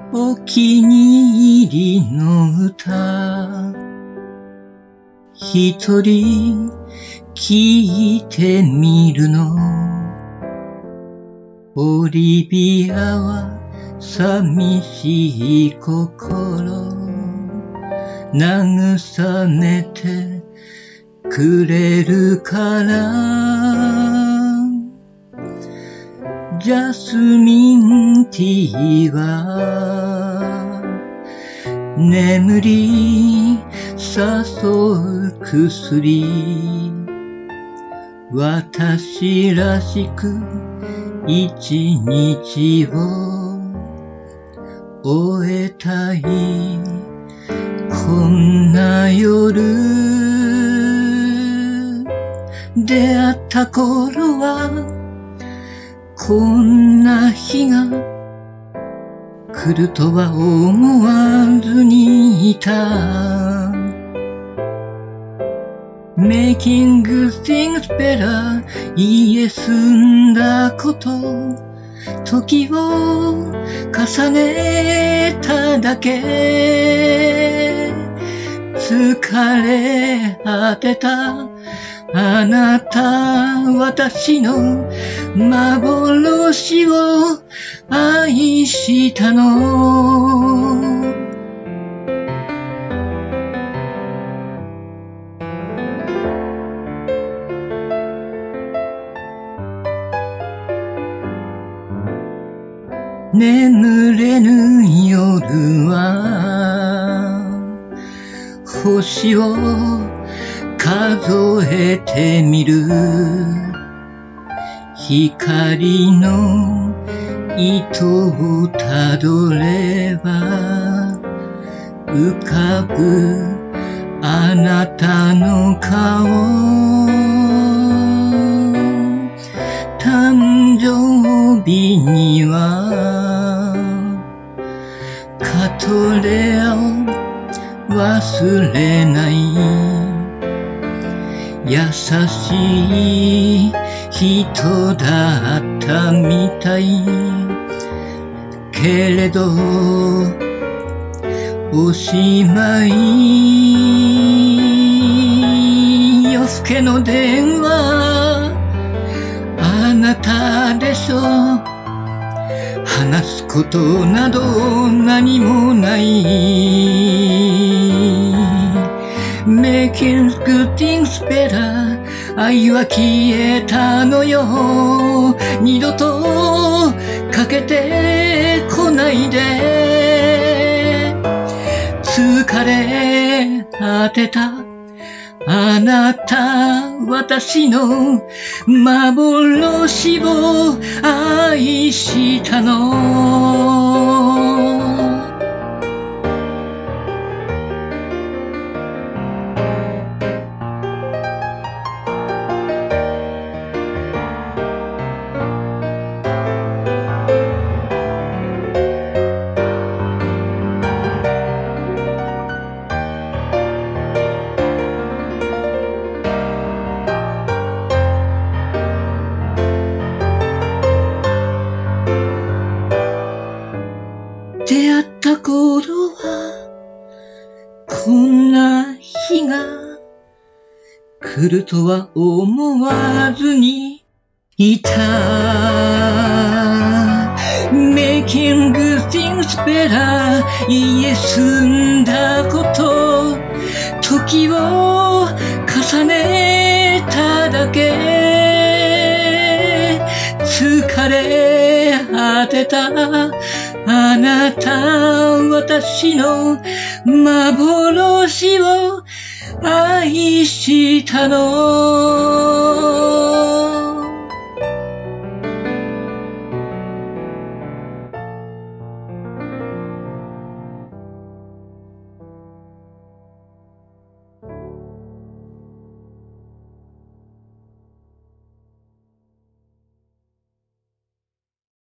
お気に入りの歌一人聞いてみるの。オリビアは寂しい心慰めてくれるからジャスミンティーは眠り誘う薬私らしく一日を終えたいこんな夜出会った頃はこんな日が来るとは思わずにいた Making things better 言え済んだこと時を重ねただけ疲れ果てたあなた私の幻を愛したの眠れぬ夜は星を数えてみる光の糸をたどれば浮かぶあなたの顔誕生日にはカトレアを忘れない優しい人だったみたいけれどおしまい夜更けの電話あなたでしょ話すことなど何もない Making good things better 愛は消えたのよ二度とかけてこないで疲れ果てたあなた私の幻を愛したの出会った頃はこんな日が来るとは思わずにいた Making good things better 言え済んだこと時を重ねただけ疲れ果てたあなた私の幻を愛したの